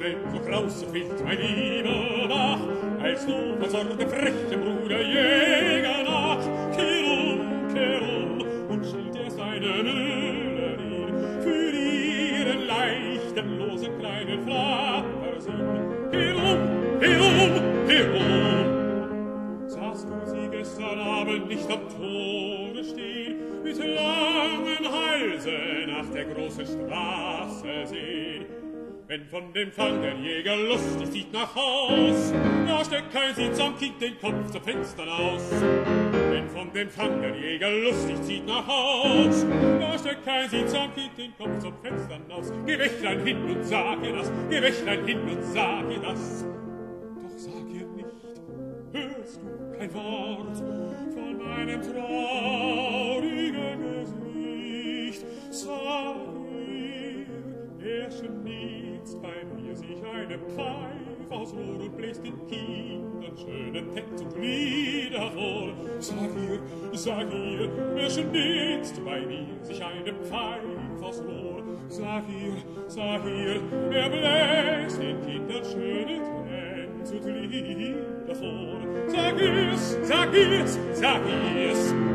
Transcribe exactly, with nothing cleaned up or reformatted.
wenn so kraus fehlt mein Lieber wach, als du von Sorge frechen Bruder Jäger nach. Kehr um, kehr um und schilt erst eine Müllerin für ihren leichten, losen kleinen Vatersinn. Kehr um, kehr um, kehr um. Sahst du sie gestern Abend nicht am Tore stehen, mit langen Halse nach der großen Straße sehen? Wenn von dem Fangerjäger lustig zieht nach Haus, da steckt kein Sitzamt, kickt den Kopf zum Fenstern aus. Wenn von dem Fangerjäger lustig zieht nach Haus, da steckt kein Sitzamt, kickt den Kopf zum Fenstern aus. Geh Wächtlein hin und sag ihr das, geh Wächtlein hin und sag ihr das. Doch sag ihr nicht, hörst du kein Wort von meinem traurigen Gesicht. Sag ihr, er schnietzt bei mir sich eine Pfeif aus Rohr und bläst den Kindern schönen Text und Lieder vor. Sag ihr, sag ihr, er schnitzt bei mir sich eine Pfeif aus Rohr. Sag ihr, sag ihr, er bläst den Kindern schöne Text und Lieder vor. Sag ihr's, sag ihr's, sag ihr's.